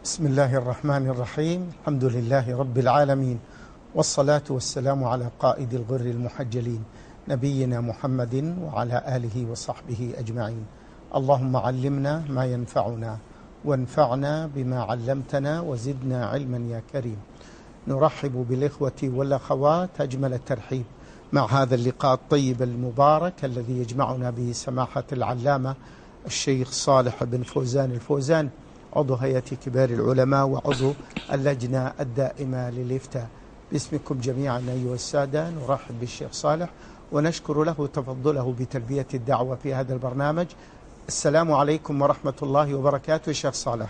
بسم الله الرحمن الرحيم. الحمد لله رب العالمين، والصلاة والسلام على قائد الغر المحجلين نبينا محمد وعلى آله وصحبه أجمعين. اللهم علمنا ما ينفعنا وانفعنا بما علمتنا وزدنا علما يا كريم. نرحب بالإخوة والأخوات أجمل الترحيب مع هذا اللقاء الطيب المبارك الذي يجمعنا به سماحة العلامة الشيخ صالح بن فوزان الفوزان، عضو هيئة كبار العلماء وعضو اللجنة الدائمة للإفتاء. باسمكم جميعا أيها السادة نرحب بالشيخ صالح ونشكر له تفضله بتلبية الدعوة في هذا البرنامج. السلام عليكم ورحمة الله وبركاته. شيخ صالح.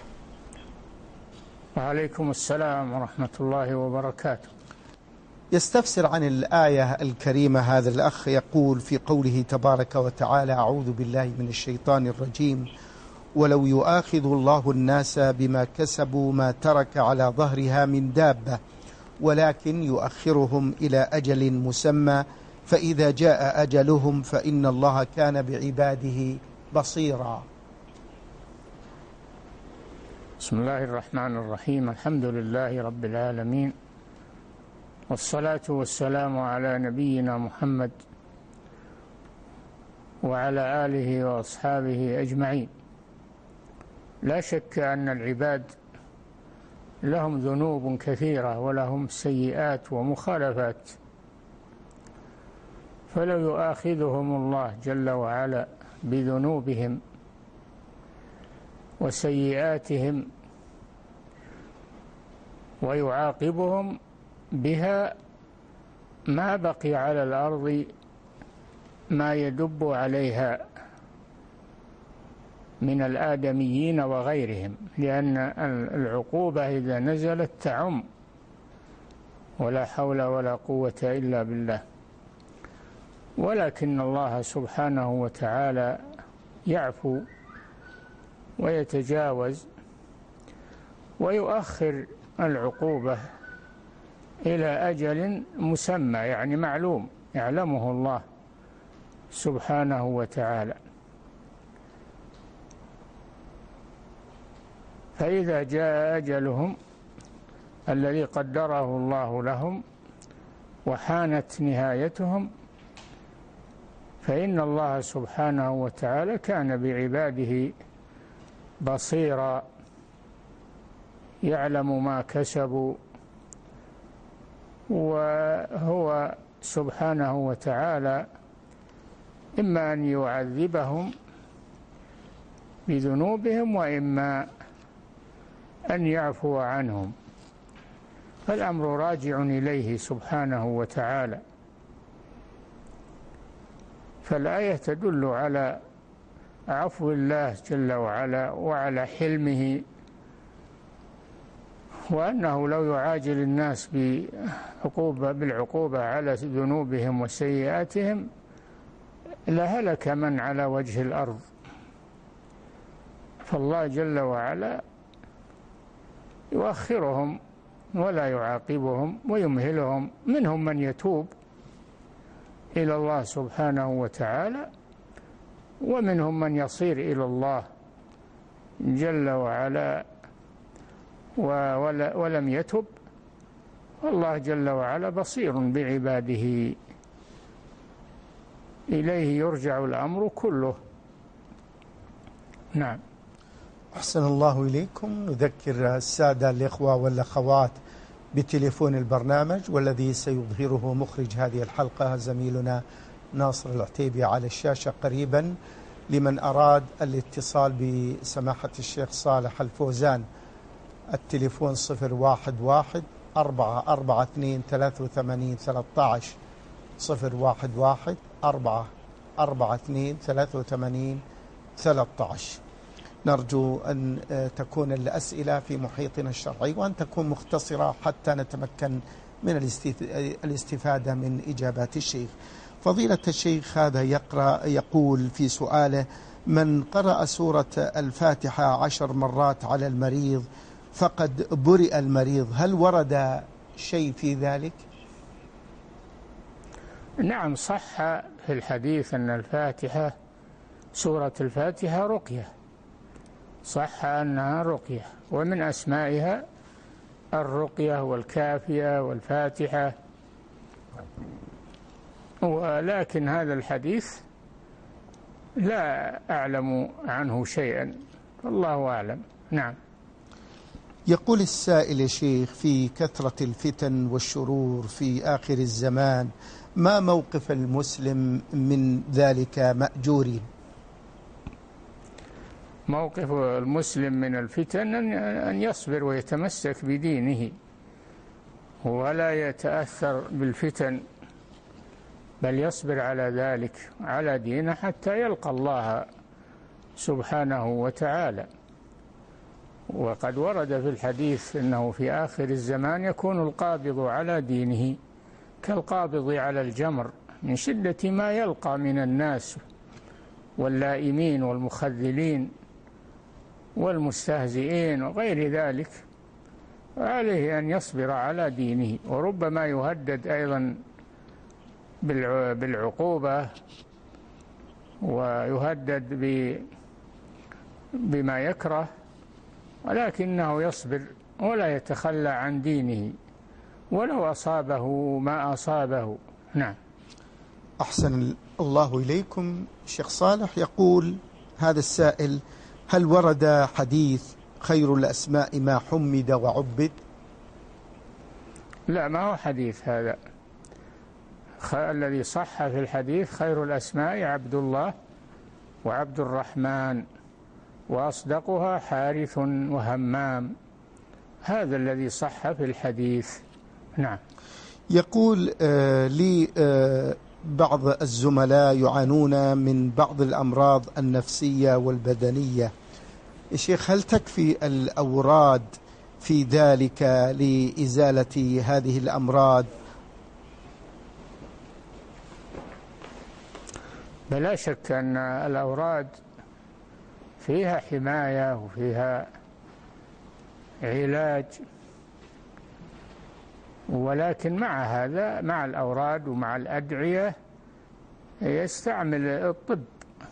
وعليكم السلام ورحمة الله وبركاته. يستفسر عن الآية الكريمة هذا الأخ، يقول في قوله تبارك وتعالى: أعوذ بالله من الشيطان الرجيم، ولو يؤاخذ الله الناس بما كسبوا ما ترك على ظهرها من دابة ولكن يؤخرهم إلى أجل مسمى فإذا جاء أجلهم فإن الله كان بعباده بصيرا. بسم الله الرحمن الرحيم. الحمد لله رب العالمين، والصلاة والسلام على نبينا محمد وعلى آله وأصحابه أجمعين. لا شك أن العباد لهم ذنوب كثيرة ولهم سيئات ومخالفات، فلو يؤاخذهم الله جل وعلا بذنوبهم وسيئاتهم ويعاقبهم بها ما بقي على الأرض ما يدب عليها من الآدميين وغيرهم، لأن العقوبة إذا نزلت تعم، ولا حول ولا قوة إلا بالله. ولكن الله سبحانه وتعالى يعفو ويتجاوز ويؤخر العقوبة إلى أجل مسمى، يعني معلوم يعلمه الله سبحانه وتعالى. فإذا جاء أجلهم الذي قدره الله لهم وحانت نهايتهم فإن الله سبحانه وتعالى كان بعباده بصيرا، يعلم ما كسبوا، وهو سبحانه وتعالى إما أن يعذبهم بذنوبهم وإما أن يعفو عنهم، فالأمر راجع إليه سبحانه وتعالى. فالآية تدل على عفو الله جل وعلا وعلى حلمه، وأنه لو يعاجل الناس بالعقوبة على ذنوبهم وسيئاتهم لهلك من على وجه الأرض. فالله جل وعلا يؤخرهم ولا يعاقبهم ويمهلهم، منهم من يتوب إلى الله سبحانه وتعالى، ومنهم من يصير إلى الله جل وعلا ولم يتب. الله جل وعلا بصير بعباده، إليه يرجع الأمر كله. نعم. أحسن الله إليكم. نذكر السادة الإخوة والأخوات بتليفون البرنامج والذي سيظهره مخرج هذه الحلقة زميلنا ناصر العتيبي على الشاشة قريبا، لمن أراد الاتصال بسماحة الشيخ صالح الفوزان. التليفون 011-442-83-13 011-442-83-13. نرجو أن تكون الأسئلة في محيطنا الشرعي وأن تكون مختصرة حتى نتمكن من الاستفادة من إجابات الشيخ. فضيلة الشيخ هذا يقول في سؤاله: من قرأ سورة الفاتحة 10 مرات على المريض فقد برئ المريض، هل ورد شيء في ذلك؟ نعم، صح في الحديث أن سورة الفاتحة رقية، صح أنها رقية، ومن أسمائها الرقية والكافية والفاتحة، ولكن هذا الحديث لا أعلم عنه شيئا، والله أعلم. نعم. يقول السائل يا شيخ: في كثرة الفتن والشرور في آخر الزمان، ما موقف المسلم من ذلك مأجورين؟ موقف المسلم من الفتن أن يصبر ويتمسك بدينه ولا يتأثر بالفتن، بل يصبر على ذلك على دينه حتى يلقى الله سبحانه وتعالى. وقد ورد في الحديث أنه في آخر الزمان يكون القابض على دينه كالقابض على الجمر من شدة ما يلقى من الناس واللائمين والمخذلين والمستهزئين وغير ذلك، عليه أن يصبر على دينه، وربما يهدد أيضا بالعقوبة ويهدد بما يكره، ولكنه يصبر ولا يتخلى عن دينه ولو أصابه ما أصابه. نعم. أحسن الله إليكم. شيخ صالح يقول هذا السائل: هل ورد حديث خير الأسماء ما حمد وعبد؟ لا، ما هو حديث هذا. الذي صح في الحديث خير الأسماء عبد الله وعبد الرحمن، وأصدقها حارث وهمام، هذا الذي صح في الحديث. نعم. يقول لي بعض الزملاء يعانون من بعض الأمراض النفسية والبدنية، يا شيخ هل تكفي الأوراد في ذلك لإزالة هذه الأمراض؟ بلا شك أن الأوراد فيها حماية وفيها علاج، ولكن مع هذا، مع الأوراد ومع الأدعية، يستعمل الطب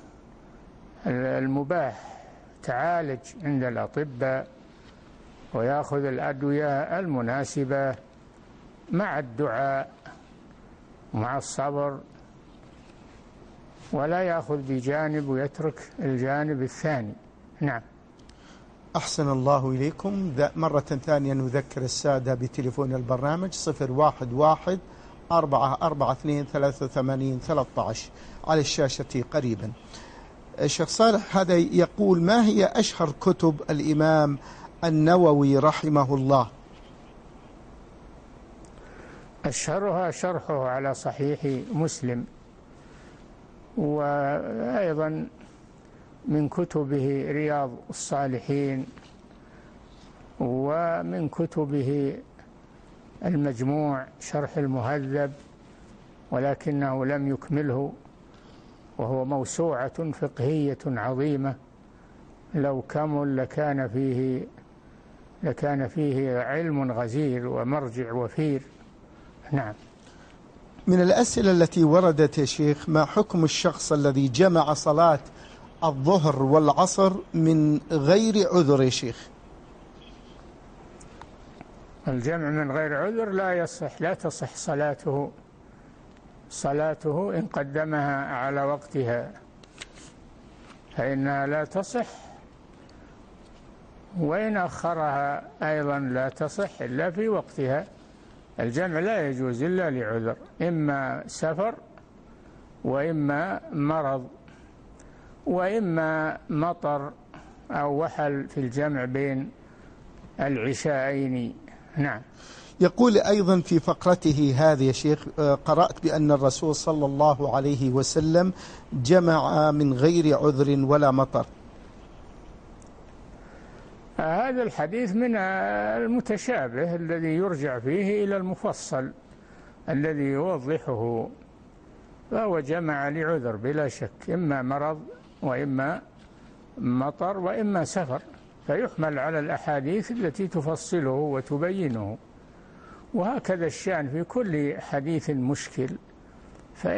المباح، تعالج عند الأطباء ويأخذ الأدوية المناسبة مع الدعاء ومع الصبر، ولا يأخذ بجانب ويترك الجانب الثاني. نعم. أحسن الله إليكم. مرة ثانية نذكر السادة بتليفون البرنامج 011-442-83-13 على الشاشة قريبا. الشيخ صالح هذا يقول: ما هي أشهر كتب الإمام النووي رحمه الله؟ أشهرها شرحه على صحيح مسلم، وأيضا من كتبه رياض الصالحين، ومن كتبه المجموع شرح المهذب، ولكنه لم يكمله، وهو موسوعة فقهية عظيمة، لو كمل لكان فيه علم غزير ومرجع وفير. نعم. من الأسئلة التي وردت يا شيخ: ما حكم الشخص الذي جمع صلاة الظهر والعصر من غير عذر يا شيخ؟ الجمع من غير عذر لا تصح صلاته إن قدمها على وقتها، فإنها لا تصح، وإن أخرها أيضا لا تصح إلا في وقتها. الجمع لا يجوز إلا لعذر، إما سفر وإما مرض وإما مطر أو وحل في الجمع بين العشاءين. نعم. يقول أيضا في فقرته هذه يا شيخ: قرأت بأن الرسول صلى الله عليه وسلم جمع من غير عذر ولا مطر. هذا الحديث من المتشابه الذي يرجع فيه إلى المفصل الذي يوضحه، فهو جمع لعذر بلا شك، إما مرض وإما مطر وإما سفر، فيحمل على الأحاديث التي تفصله وتبينه. وهكذا الشأن في كل حديث مشكل،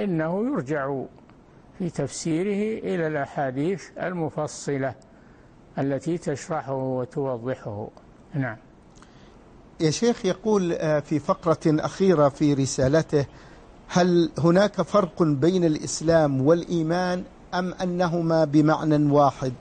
فإنه يرجع في تفسيره إلى الأحاديث المفصلة التي تشرحه وتوضحه. نعم. يا شيخ، يقول في فقرة أخيرة في رسالته: هل هناك فرق بين الإسلام والإيمان أم أنهما بمعنى واحد؟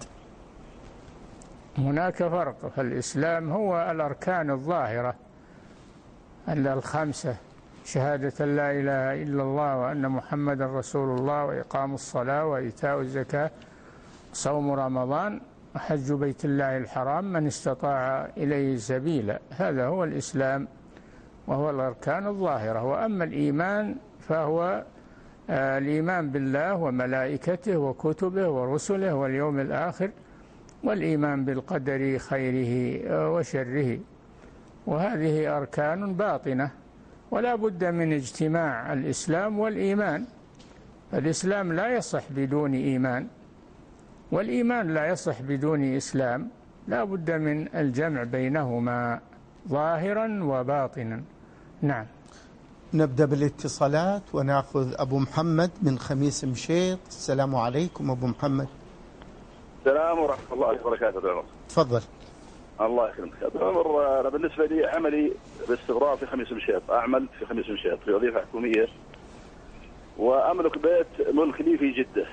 هناك فرق. فالإسلام هو الأركان الظاهرة الخمسة: شهادة لا إله إلا الله وأن محمد رسول الله، وإقام الصلاة، وإيتاء الزكاة، صوم رمضان، وحج بيت الله الحرام من استطاع إليه سبيلا. هذا هو الإسلام وهو الأركان الظاهرة. وأما الإيمان فهو الإيمان بالله وملائكته وكتبه ورسله واليوم الآخر، والإيمان بالقدر خيره وشره. وهذه أركان باطنة، ولا بد من اجتماع الإسلام والإيمان. الإسلام لا يصح بدون إيمان، والإيمان لا يصح بدون إسلام. لا بد من الجمع بينهما ظاهرا وباطنا. نعم. نبدأ بالاتصالات ونأخذ أبو محمد من خميس مشيط. السلام عليكم أبو محمد. السلام ورحمة الله وبركاته. أبو عمر تفضل. الله يكرمك أبو عمر. أنا بالنسبة لي عملي باستمرار في خميس مشيط، أعمل في خميس مشيط في وظيفة حكومية، وأملك بيت ملك لي في جدة.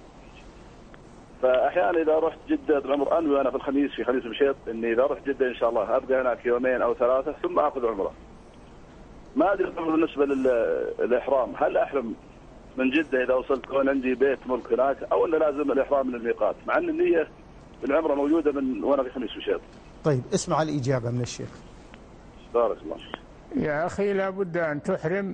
فأحيانا إذا رحت جدة أبو عمر أنوي أنا في الخميس في خميس مشيط إني إذا رحت جدة إن شاء الله أبقى هناك يومين أو ثلاثة ثم أخذ عمرة. ما أدري بالنسبة للإحرام، هل أحرم من جدة إذا وصلت كون عندي بيت ملك هناك، أو أن لازم الإحرام من الميقات مع أن النية العمرة موجودة من وأنا في خميس مشيط؟ طيب اسمع الإجابة من الشيخ. بارك الله. يا أخي لا بد أن تحرم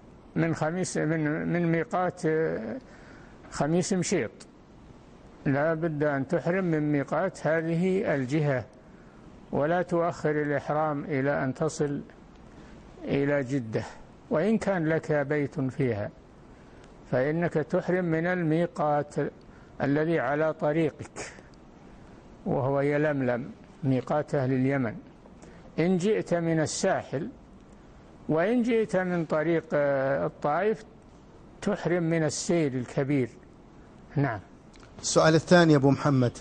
من ميقات خميس مشيط. لا بد أن تحرم من ميقات هذه الجهة، ولا تؤخر الإحرام إلى أن تصل إلى جدة، وإن كان لك بيت فيها، فإنك تحرم من الميقات الذي على طريقك، وهو يلملم، ميقات أهل اليمن، إن جئت من الساحل. وإن جئت من طريق الطائف تحرم من السير الكبير. نعم. السؤال الثاني أبو محمد.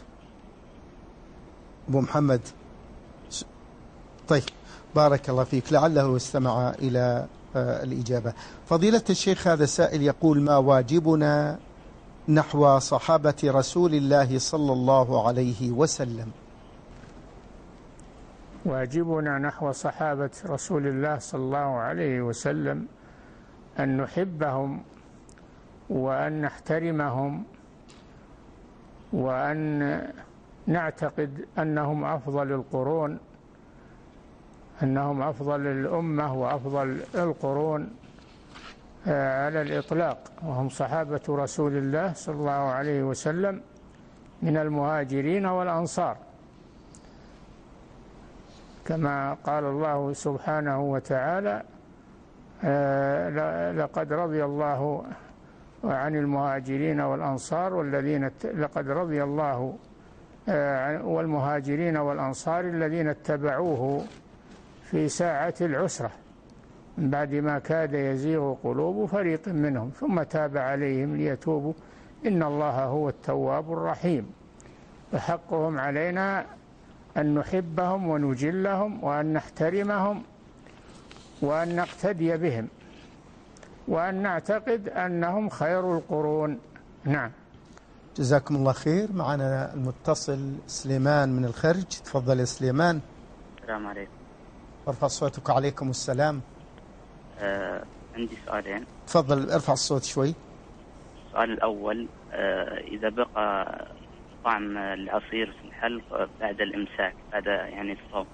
طيب بارك الله فيك، لعله استمع إلى الإجابة. فضيلة الشيخ، هذا سائل يقول: ما واجبنا نحو صحابة رسول الله صلى الله عليه وسلم؟ واجبنا نحو صحابة رسول الله صلى الله عليه وسلم أن نحبهم وأن نحترمهم وأن نعتقد أنهم أفضل القرون، أنهم أفضل الأمة وأفضل القرون على الإطلاق، وهم صحابة رسول الله صلى الله عليه وسلم من المهاجرين والأنصار، كما قال الله سبحانه وتعالى: لقد رضي الله عن المهاجرين والأنصار لقد رضي الله والمهاجرين والأنصار الذين اتبعوه في ساعة العسرة من بعد ما كاد يزيغ قلوب فريق منهم ثم تاب عليهم ليتوبوا إن الله هو التواب الرحيم. فحقهم علينا أن نحبهم ونجلهم وأن نحترمهم وأن نقتدي بهم وأن نعتقد أنهم خير القرون. نعم. جزاكم الله خير. معنا المتصل سليمان من الخرج. تفضل يا سليمان. السلام عليكم. ارفع صوتك. عليكم السلام. عندي سؤالين. تفضل ارفع الصوت شوي. السؤال الأول: إذا بقى طعم العصير في الحلق بعد الإمساك، بعد يعني الصوم،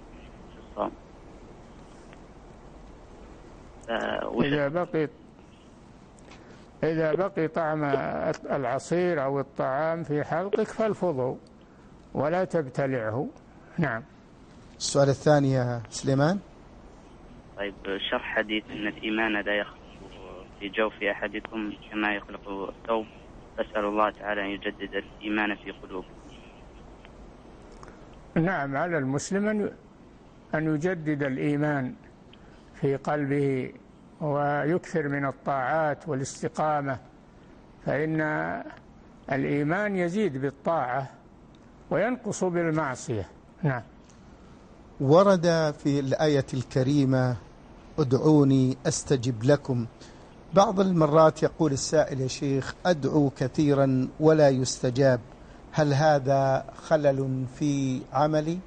إذا بقي طعم العصير أو الطعام في حلقك فالفضه ولا تبتلعه. نعم. السؤال الثاني يا سليمان. طيب، شرح حديث أن الإيمان لا يخلق في جوف أحدكم كما يخلق الثوب، أسأل الله تعالى أن يجدد الإيمان في قلوبه. نعم، على المسلم أن يجدد الإيمان في قلبه ويكثر من الطاعات والاستقامة، فإن الإيمان يزيد بالطاعة وينقص بالمعصية. نعم. ورد في الآية الكريمة ادعوني أستجب لكم. بعض المرات يقول السائل: يا شيخ أدعو كثيرا ولا يستجاب، هل هذا خلل في عملي؟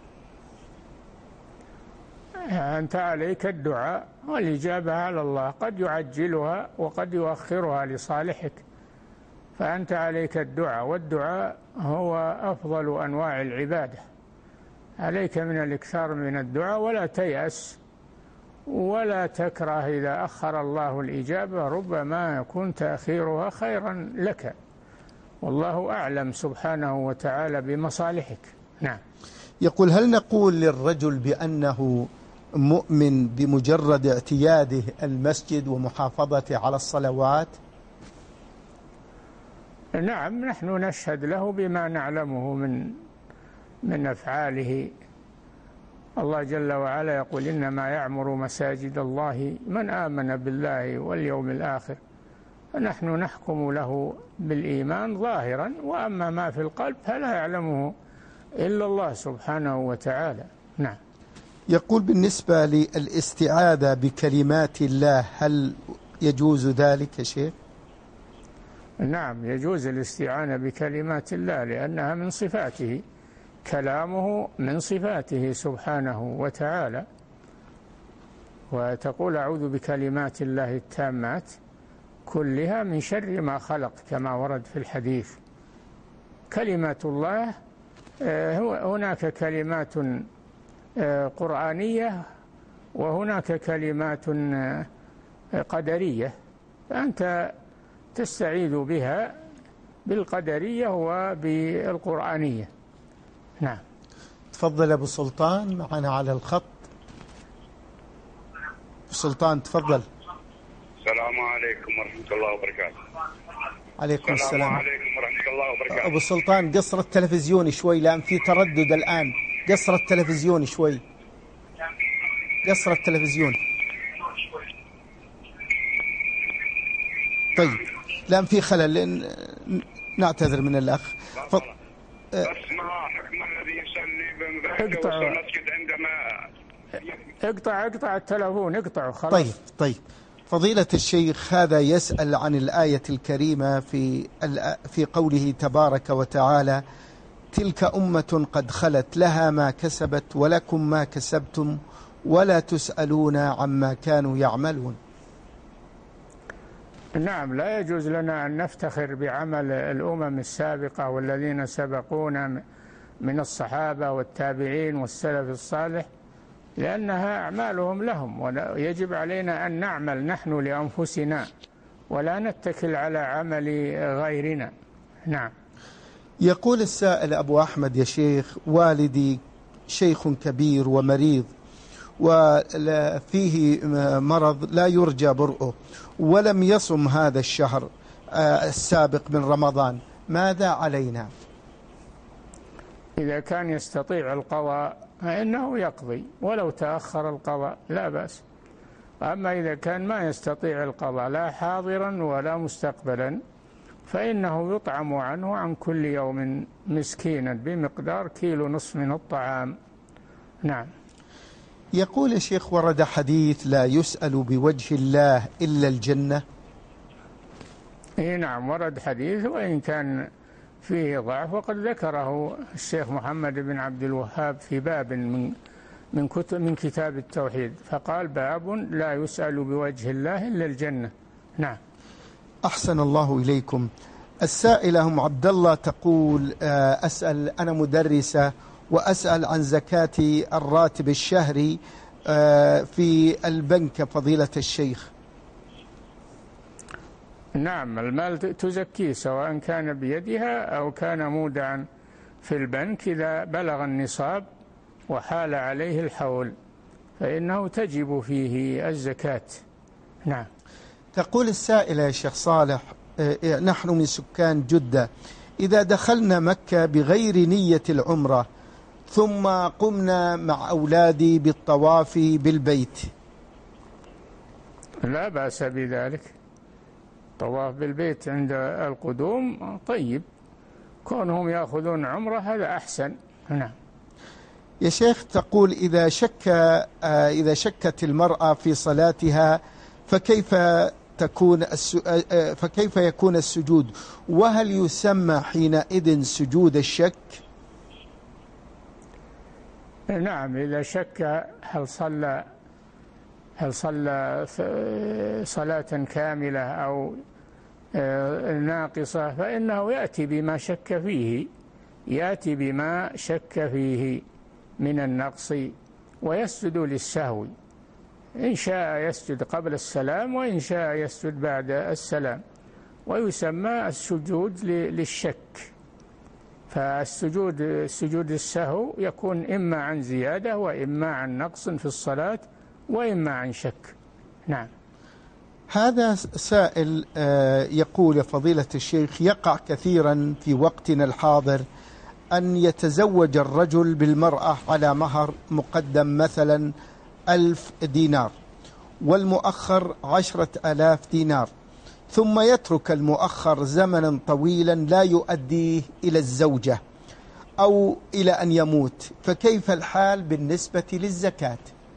أنت عليك الدعاء والإجابة على الله، قد يعجلها وقد يؤخرها لصالحك، فأنت عليك الدعاء، والدعاء هو أفضل أنواع العبادة. عليك من الإكثار من الدعاء، ولا تيأس ولا تكره إذا أخر الله الإجابة، ربما يكون تأخيرها خيرا لك، والله أعلم سبحانه وتعالى بمصالحك. نعم. يقول: هل نقول للرجل بأنه مؤمن بمجرد اعتياده المسجد ومحافظته على الصلوات؟ نعم، نحن نشهد له بما نعلمه من أفعاله. الله جل وعلا يقول: إنما يعمر مساجد الله من آمن بالله واليوم الآخر، فنحن نحكم له بالإيمان ظاهرا، وأما ما في القلب فلا يعلمه إلا الله سبحانه وتعالى. نعم. يقول: بالنسبة للاستعاذة بكلمات الله هل يجوز ذلك يا شيخ؟ نعم، يجوز الاستعانة بكلمات الله لأنها من صفاته، كلامه من صفاته سبحانه وتعالى. وتقول: أعوذ بكلمات الله التامات كلها من شر ما خلق، كما ورد في الحديث. كلمات الله هناك كلمات قرآنية وهناك كلمات قدرية، فأنت تستعيذ بها بالقدرية وبالقرآنية. نعم. تفضل أبو سلطان معنا على الخط. أبو سلطان تفضل. السلام عليكم ورحمة الله وبركاته. عليكم السلام. السلام عليكم ورحمة الله وبركاته. أبو سلطان قصر التلفزيون شوي لأن في تردد الآن، قصر التلفزيون شوي، قصر التلفزيون. طيب، لأن في خلل، لأن نعتذر من الأخ. بس ما حكم الذي يصلي بمسجد عندما اقطع التلفون، اقطعه خلاص. طيب فضيلة الشيخ، هذا يسأل عن الآية الكريمة في قوله تبارك وتعالى: تلك أمة قد خلت لها ما كسبت ولكم ما كسبتم ولا تسألون عما كانوا يعملون. نعم، لا يجوز لنا أن نفتخر بعمل الأمم السابقة والذين سبقونا من الصحابة والتابعين والسلف الصالح، لأنها أعمالهم لهم، ويجب علينا أن نعمل نحن لأنفسنا ولا نتكل على عمل غيرنا. نعم. يقول السائل: أبو أحمد يا شيخ، والدي شيخ كبير ومريض وفيه مرض لا يرجى برؤه، ولم يصم هذا الشهر السابق من رمضان، ماذا علينا؟ إذا كان يستطيع القضاء فإنه يقضي ولو تأخر القضاء لا بأس. أما إذا كان ما يستطيع القضاء لا حاضرا ولا مستقبلا فإنه يطعم عنه عن كل يوم مسكينا بمقدار 1.5 كيلو من الطعام. نعم. يقول الشيخ: ورد حديث: لا يسأل بوجه الله إلا الجنة. نعم، ورد حديث وإن كان فيه ضعف، وقد ذكره الشيخ محمد بن عبد الوهاب في باب من كتاب التوحيد، فقال: باب لا يسأل بوجه الله إلا الجنة. نعم. أحسن الله إليكم. السائلة أم عبد الله تقول: أسأل، أنا مدرسة وأسأل عن زكاة الراتب الشهري في البنك فضيلة الشيخ. نعم، المال تزكيه سواء كان بيدها أو كان مودعا في البنك، إذا بلغ النصاب وحال عليه الحول فإنه تجب فيه الزكاة. نعم. تقول السائلة: يا شيخ صالح، نحن من سكان جدة، إذا دخلنا مكة بغير نية العمرة ثم قمنا مع أولادي بالطواف بالبيت، لا بأس بذلك. طواف بالبيت عند القدوم طيب، كونهم يأخذون عمرة هذا أحسن. نعم. يا شيخ تقول إذا شكت المرأة في صلاتها فكيف يكون السجود، وهل يسمى حينئذ سجود الشك؟ نعم، إذا شك هل صلى صلاة كاملة أو ناقصة فإنه يأتي بما شك فيه من النقص ويسجد للسهو، إن شاء يسجد قبل السلام وإن شاء يسجد بعد السلام، ويسمى السجود للشك. سجود السهو يكون إما عن زيادة وإما عن نقص في الصلاة وإما عن شك. نعم. هذا سائل يقول: يا فضيلة الشيخ، يقع كثيرا في وقتنا الحاضر أن يتزوج الرجل بالمرأة على مهر مقدم مثلا 1000 دينار والمؤخر 10,000 دينار، ثم يترك المؤخر زمنا طويلا لا يؤديه إلى الزوجة أو إلى أن يموت، فكيف الحال بالنسبة للزكاة؟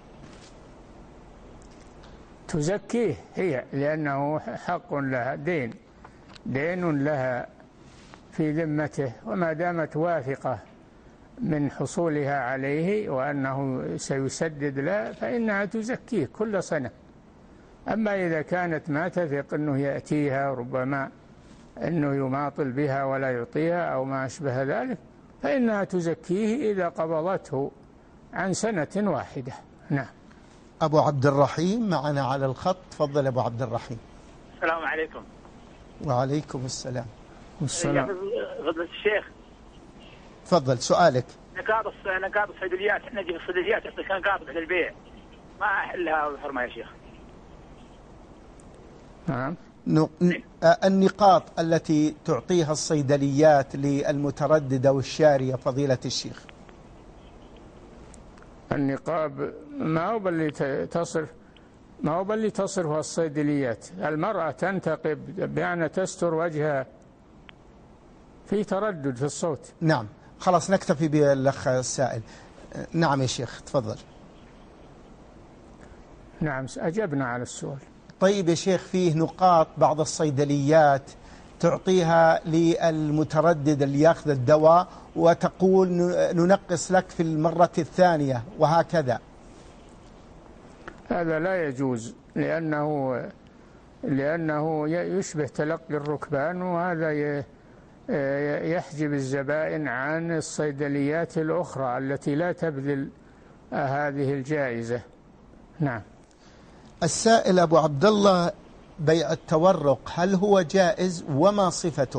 تزكيه هي، لأنه حق لها، دين لها في ذمته، وما دامت واثقة من حصولها عليه وأنه سيسدد له فإنها تزكيه كل سنة. أما إذا كانت ما تثق أنه يأتيها، ربما أنه يماطل بها ولا يعطيها أو ما أشبه ذلك، فإنها تزكيه إذا قبضته عن سنة واحدة. نعم. أبو عبد الرحيم معنا على الخط، تفضل أبو عبد الرحيم. السلام عليكم. وعليكم السلام. والسلام. فضيلة الشيخ، تفضل سؤالك. نقاط الصيدليات، احنا نجي في الصيدليات يعطيك نقاط بعد البيع، ما أحلها الحرمة يا شيخ. نعم. النقاط التي تعطيها الصيدليات للمترددة والشارية فضيلة الشيخ. النقاب ما هو باللي تصرفها الصيدليات. المرأة تنتقب بأن تستر وجهها، في تردد في الصوت. نعم، خلاص نكتفي بالأخ السائل. نعم يا شيخ تفضل. نعم، أجبنا على السؤال. طيب يا شيخ، فيه نقاط بعض الصيدليات تعطيها للمتردد اللي ياخذ الدواء وتقول ننقص لك في المرة الثانية وهكذا. هذا لا يجوز، لأنه يشبه تلقي الركبان، وهذا يحجب الزبائن عن الصيدليات الأخرى التي لا تبذل هذه الجائزة. نعم. السائل أبو عبد الله: بيع التورق هل هو جائز وما صفته؟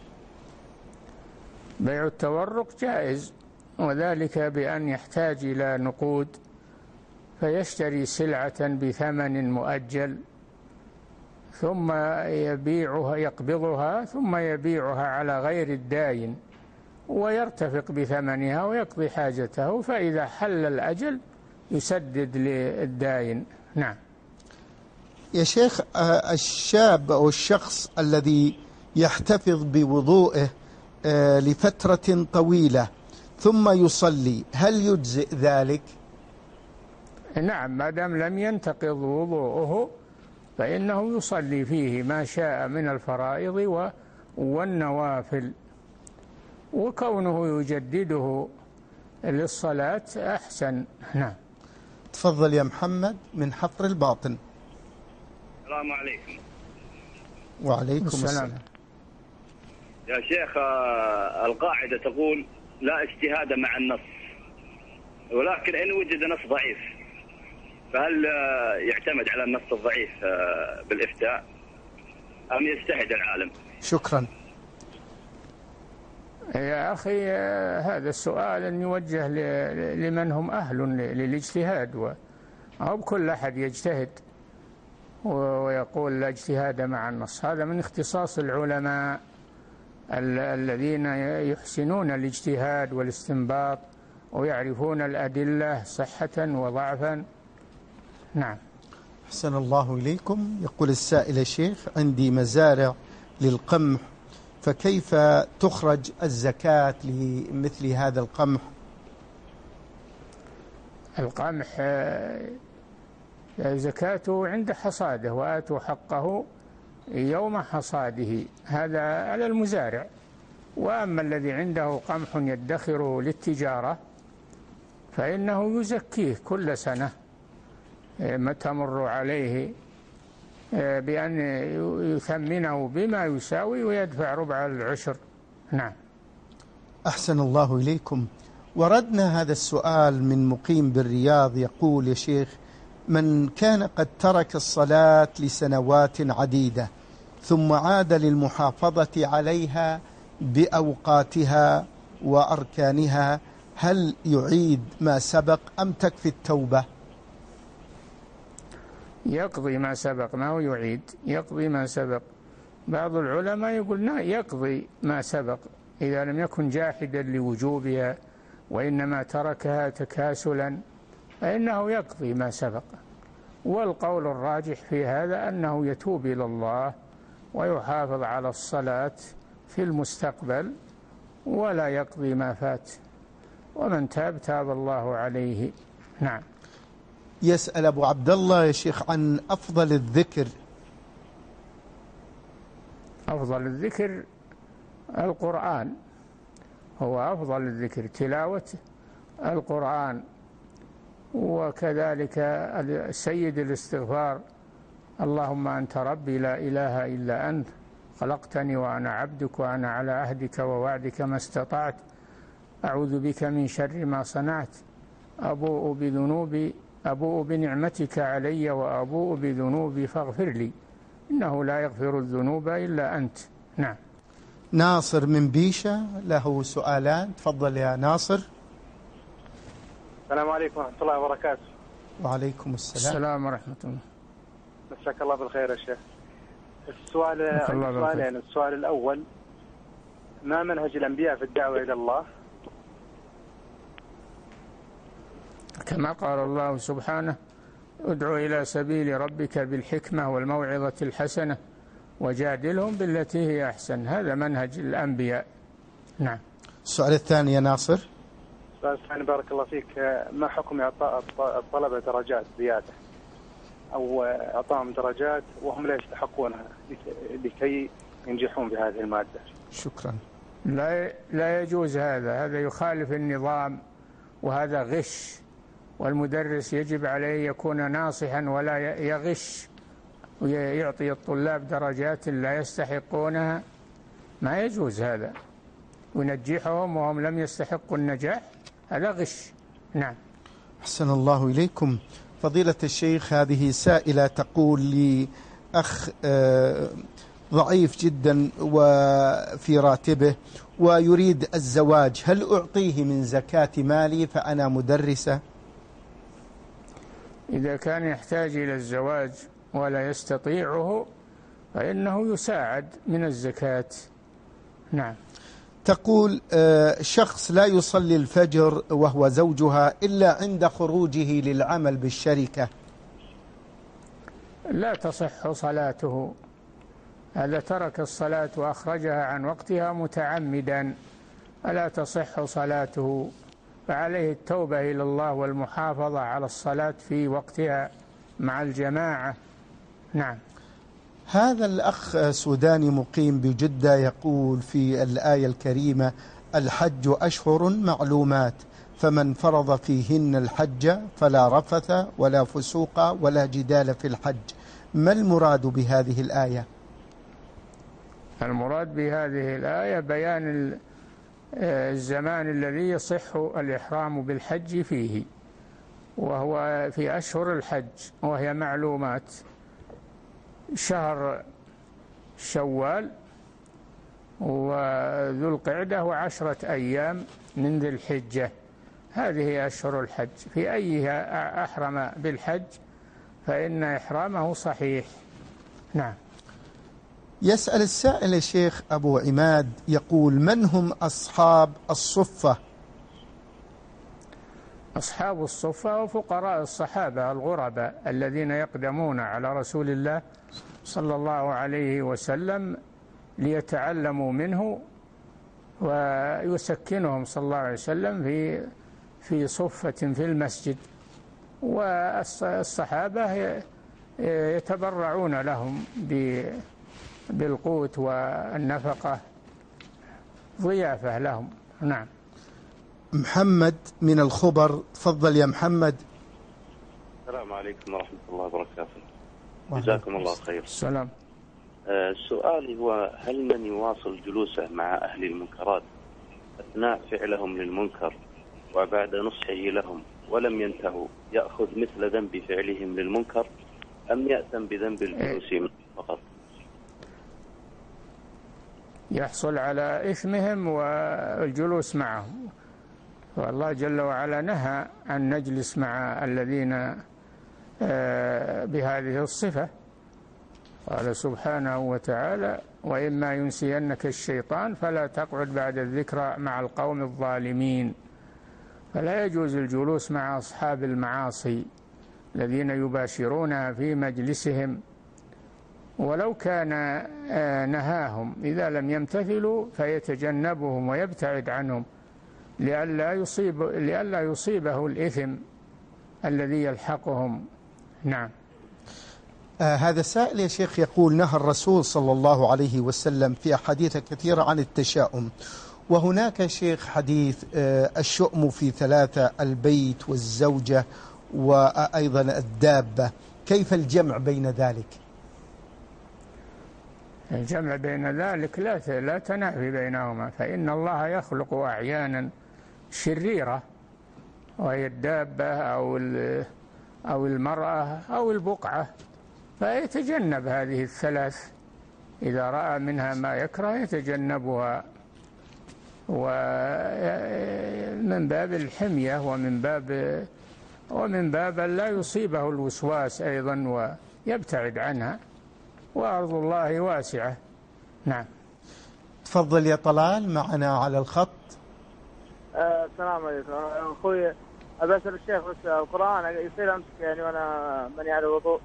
بيع التورق جائز، وذلك بأن يحتاج إلى نقود فيشتري سلعة بثمن مؤجل ثم يقبضها ثم يبيعها على غير الداين ويرتفق بثمنها ويقضي حاجته، فإذا حل الأجل يسدد للداين. نعم. يا شيخ، الشاب أو الشخص الذي يحتفظ بوضوءه لفترة طويلة ثم يصلي، هل يجزئ ذلك؟ نعم، ما دام لم ينتقض وضوءه فإنه يصلي فيه ما شاء من الفرائض والنوافل، وكونه يجدده للصلاة أحسن. نعم. تفضل يا محمد من حفر الباطن. السلام عليكم. وعليكم السلام. يا شيخ، القاعدة تقول لا اجتهاد مع النص، ولكن إن وجد نص ضعيف فهل يعتمد على النص الضعيف بالإفتاء أم يجتهد العالم؟ شكرا. يا أخي، هذا السؤال يوجه لمن هم أهل للاجتهاد، أو بكل أحد يجتهد ويقول لا اجتهاد مع النص. هذا من اختصاص العلماء الذين يحسنون الاجتهاد والاستنباط ويعرفون الأدلة صحة وضعفا. نعم. أحسن الله إليكم. يقول السائل: الشيخ، عندي مزارع للقمح فكيف تخرج الزكاة لمثل هذا القمح؟ القمح زكاته عند حصاده، وآتوا حقه يوم حصاده، هذا على المزارع. وأما الذي عنده قمح يدخره للتجارة فإنه يزكيه كل سنة ما تمر عليه بأن يثمنه بما يساوي ويدفع ربع العشر. نعم. أحسن الله إليكم. وردنا هذا السؤال من مقيم بالرياض، يقول: يا شيخ، من كان قد ترك الصلاة لسنوات عديدة ثم عاد للمحافظة عليها بأوقاتها وأركانها، هل يعيد ما سبق أم تكفي التوبة؟ يقضي ما سبق، ما هو يعيد، يقضي ما سبق. بعض العلماء يقول يقضي ما سبق إذا لم يكن جاحدا لوجوبها وإنما تركها تكاسلا، فإنه يقضي ما سبق. والقول الراجح في هذا أنه يتوب إلى الله ويحافظ على الصلاة في المستقبل ولا يقضي ما فات، ومن تاب تاب الله عليه. نعم. يسأل أبو عبد الله: يا شيخ، عن أفضل الذكر. أفضل الذكر القرآن، هو أفضل الذكر، تلاوة القرآن. وكذلك سيد الاستغفار: اللهم أنت ربي لا إله إلا أنت خلقتني وأنا عبدك وأنا على عهدك ووعدك ما استطعت أعوذ بك من شر ما صنعت أبوء بنعمتك علي وأبوء بذنوبي فاغفر لي إنه لا يغفر الذنوب إلا أنت. نعم. ناصر من بيشة له سؤالان، تفضل يا ناصر. السلام عليكم ورحمة الله وبركاته. وعليكم السلام ورحمة الله. مساك الله بالخير يا شيخ. السؤال الأول: ما منهج الأنبياء في الدعوة إلى الله؟ كما قال الله سبحانه: ادعو إلى سبيل ربك بالحكمة والموعظة الحسنة وجادلهم بالتي هي أحسن، هذا منهج الأنبياء. نعم. السؤال الثاني يا ناصر. السؤال الثاني بارك الله فيك: ما حكم إعطاء الطلبة درجات زيادة أو إعطائهم درجات وهم لا يستحقونها لكي ينجحون بهذه المادة؟ شكرا. لا يجوز هذا يخالف النظام وهذا غش، والمدرس يجب عليه يكون ناصحا ولا يغش ويعطي الطلاب درجات لا يستحقونها، ما يجوز هذا، ونجحهم وهم لم يستحقوا النجاح، هذا غش. نعم. أحسن الله إليكم. فضيلة الشيخ، هذه سائلة تقول لي: أخ ضعيف جدا وفي راتبه ويريد الزواج، هل أعطيه من زكاة مالي فأنا مدرسة؟ إذا كان يحتاج إلى الزواج ولا يستطيعه فإنه يساعد من الزكاة. نعم. تقول: شخص لا يصلي الفجر وهو زوجها إلا عند خروجه للعمل بالشركة، لا تصح صلاته، هذا ترك الصلاة وأخرجها عن وقتها متعمدا، ألا تصح صلاته، فعليه التوبة إلى الله والمحافظة على الصلاة في وقتها مع الجماعة. نعم. هذا الأخ سوداني مقيم بجدة يقول في الآية الكريمة: الحج أشهر معلومات فمن فرض فيهن الحج فلا رفث ولا فسوق ولا جدال في الحج، ما المراد بهذه الآية؟ المراد بهذه الآية بيان الزمان الذي يصح الإحرام بالحج فيه، وهو في أشهر الحج، وهي معلومات: شهر شوال وذو القعدة و10 أيام من ذي الحجة، هذه أشهر الحج، في أيها أحرم بالحج فإن إحرامه صحيح. نعم. يسأل السائل الشيخ أبو عماد، يقول: من هم أصحاب الصفة؟ أصحاب الصفة وفقراء الصحابة الغرباء الذين يقدمون على رسول الله صلى الله عليه وسلم ليتعلموا منه، ويسكنهم صلى الله عليه وسلم في صفة في المسجد، والصحابة يتبرعون لهم بالقوت والنفقة ضيافة لهم. نعم. محمد من الخبر، تفضل يا محمد. السلام عليكم ورحمة الله وبركاته. جزاكم الله خير. السلام. سؤالي هو: هل من يواصل جلوسه مع أهل المنكرات أثناء فعلهم للمنكر وبعد نصحه لهم ولم ينتهوا يأخذ مثل ذنب فعلهم للمنكر، أم يأثم بذنب الجلوس فقط؟ يحصل على إثمهم والجلوس معهم، والله جل وعلا نهى أن نجلس مع الذين بهذه الصفة. قال سبحانه وتعالى: وإما ينسينك الشيطان فلا تقعد بعد الذكرى مع القوم الظالمين. فلا يجوز الجلوس مع أصحاب المعاصي الذين يباشرونها في مجلسهم، ولو كان نهاهم إذا لم يمتثلوا فيتجنبهم ويبتعد عنهم لئلا يصيبه الإثم الذي يلحقهم. نعم. هذا سائل يا شيخ يقول: نهى الرسول صلى الله عليه وسلم في أحاديث كثيرة عن التشاؤم، وهناك شيخ حديث الشؤم في ثلاثة: البيت والزوجة وأيضا الدابة، كيف الجمع بين ذلك؟ الجمع بين ذلك لا تنافي بينهما، فإن الله يخلق أعيانا شريرة، وهي الدابة أو المرأة أو البقعة، فيتجنب هذه الثلاث إذا رأى منها ما يكره يتجنبها، ومن باب الحمية ومن باب لا يصيبه الوسواس أيضا ويبتعد عنها، وأرض الله واسعة. نعم. تفضل يا طلال معنا على الخط. السلام عليكم أخوي، أبي أسأل الشيخ بس القرآن يصير أمسك يعني وأنا ماني على وضوء؟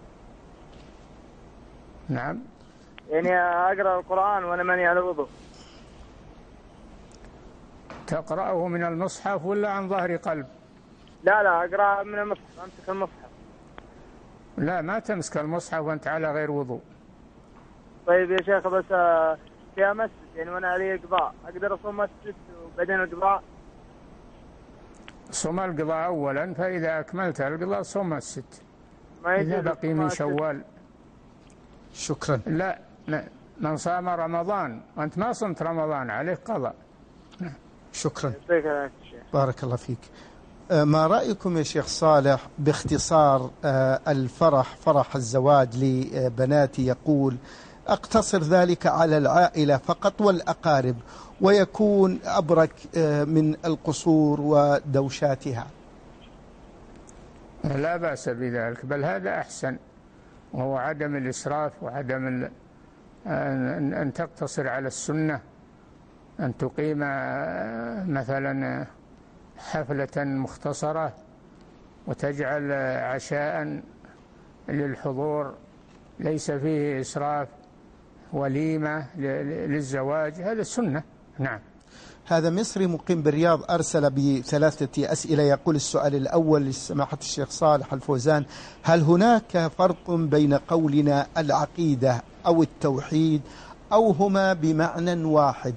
نعم. يعني أقرأ القرآن وأنا ماني على وضوء؟ تقرأه من المصحف ولا عن ظهر قلب؟ لا أقرأ من المصحف، أمسك المصحف. لا، ما تمسك المصحف وأنت على غير وضوء. طيب يا شيخ بس فيها مسجد يعني وأنا علي قضاء، أقدر أصوم مسجد وبعدين القضاء؟ صوم القضاء أولا، فإذا أكملت القضاء صوم مسجد إذا بقي من شوال. شكرا. لا، من صام رمضان وأنت ما صمت رمضان عليه قضاء. شكرا. بارك الله فيك. ما رأيكم يا شيخ صالح باختصار الفرح، فرح الزواج لبناتي؟ يقول: أقتصر ذلك على العائلة فقط والأقارب، ويكون أبرك من القصور ودوشاتها. لا بأس بذلك، بل هذا أحسن، وهو عدم الإسراف وعدم أن تقتصر على السنة، أن تقيم مثلا حفلة مختصرة وتجعل عشاء للحضور ليس فيه إسراف، وليمة للزواج، هذا سنة. نعم. هذا مصري مقيم بالرياض أرسل بثلاثة أسئلة. يقول: السؤال الأول لسماحة الشيخ صالح الفوزان: هل هناك فرق بين قولنا العقيدة أو التوحيد، أو هما بمعنى واحد؟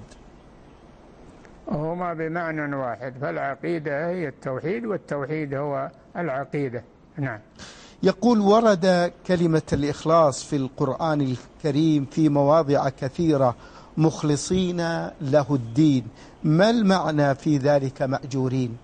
هما بمعنى واحد، فالعقيدة هي التوحيد والتوحيد هو العقيدة. نعم. يقول: ورد كلمة الإخلاص في القرآن الكريم في مواضع كثيرة مخلصين له الدين، ما المعنى في ذلك مأجورين؟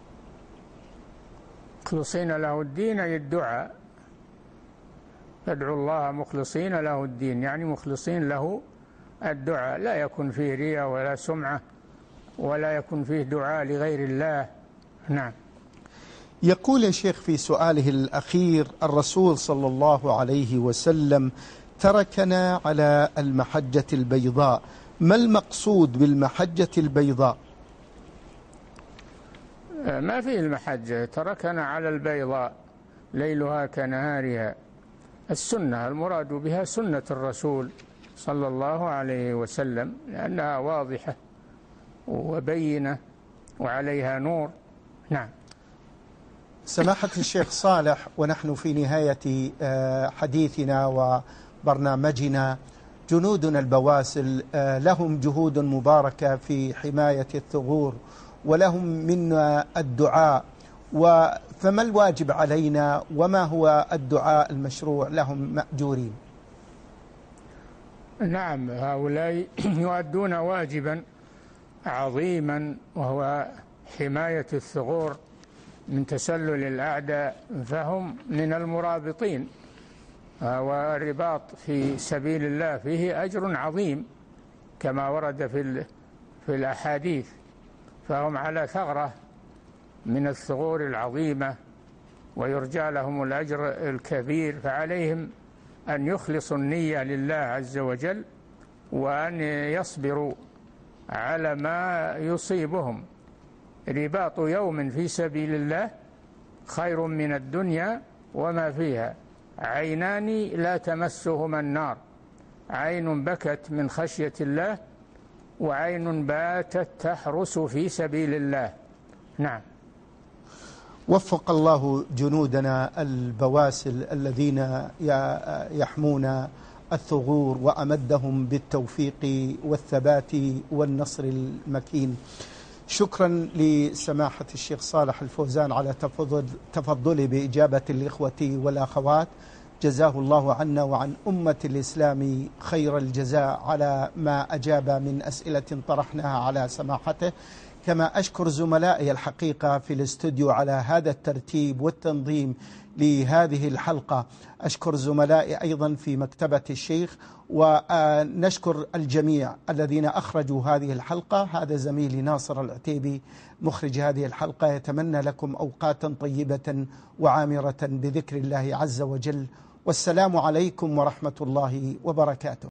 مخلصين له الدين أي الدعاء، فادعوا الله مخلصين له الدين، يعني مخلصين له الدعاء، لا يكون فيه رياء ولا سمعة ولا يكون فيه دعاء لغير الله. نعم. يقول يا شيخ في سؤاله الأخير: الرسول صلى الله عليه وسلم تركنا على المحجة البيضاء، ما المقصود بالمحجة البيضاء؟ ما فيه المحجة، تركنا على البيضاء ليلها كنهارها. السنة المراد بها سنة الرسول صلى الله عليه وسلم، لأنها واضحة وبينة وعليها نور. نعم. سماحة الشيخ صالح، ونحن في نهاية حديثنا وبرنامجنا، جنودنا البواسل لهم جهود مباركة في حماية الثغور ولهم منا الدعاء، فما الواجب علينا وما هو الدعاء المشروع لهم مأجورين؟ نعم، هؤلاء يؤدون واجبا عظيما وهو حماية الثغور من تسلل الأعداء، فهم من المرابطين، والرباط في سبيل الله فيه أجر عظيم كما ورد في الأحاديث، فهم على ثغرة من الثغور العظيمة ويرجى لهم الأجر الكبير، فعليهم أن يخلصوا النية لله عز وجل وأن يصبروا على ما يصيبهم. رباط يوم في سبيل الله خير من الدنيا وما فيها. عينان لا تمسهما النار، عين بكت من خشية الله وعين باتت تحرس في سبيل الله. نعم. وفق الله جنودنا البواسل الذين يحمون الثغور وأمدهم بالتوفيق والثبات والنصر المكين. شكرا لسماحة الشيخ صالح الفوزان على تفضله بإجابة الإخوة والأخوات. جزاه الله عنا وعن أمة الإسلام خير الجزاء على ما أجاب من أسئلة طرحناها على سماحته. كما أشكر زملائي الحقيقة في الاستوديو على هذا الترتيب والتنظيم لهذه الحلقة. أشكر زملائي أيضا في مكتبة الشيخ، ونشكر الجميع الذين أخرجوا هذه الحلقة. هذا زميلي ناصر العتيبي مخرج هذه الحلقة، يتمنى لكم أوقاتا طيبة وعامرة بذكر الله عز وجل، والسلام عليكم ورحمة الله وبركاته.